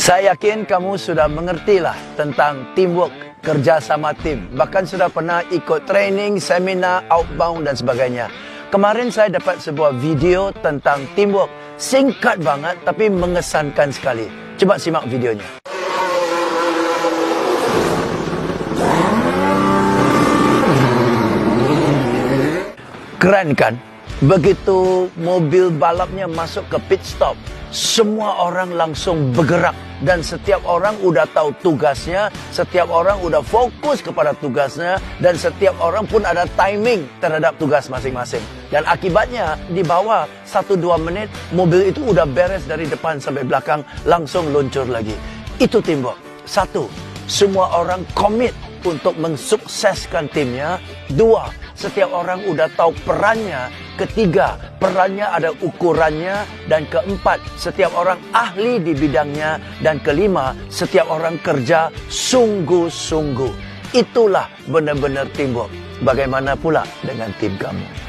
Saya yakin kamu sudah mengertilah tentang teamwork, kerja sama tim. Bahkan sudah pernah ikut training, seminar, outbound dan sebagainya. Kemarin saya dapat sebuah video tentang teamwork. Singkat banget tapi mengesankan sekali. Coba simak videonya. Keren kan? Begitu mobil balapnya masuk ke pit stop, semua orang langsung bergerak dan setiap orang udah tahu tugasnya, setiap orang udah fokus kepada tugasnya dan setiap orang pun ada timing terhadap tugas masing-masing. Dan akibatnya di bawah 1-2 menit mobil itu udah beres dari depan sampai belakang, langsung luncur lagi. Itu teamwork. 1. Semua orang komit untuk mensukseskan timnya. 2. Setiap orang udah tahu perannya. 3. Perannya ada ukurannya. Dan 4. Setiap orang ahli di bidangnya. Dan 5. Setiap orang kerja sungguh-sungguh. Itulah benar-benar teamwork. Bagaimana pula dengan tim kamu?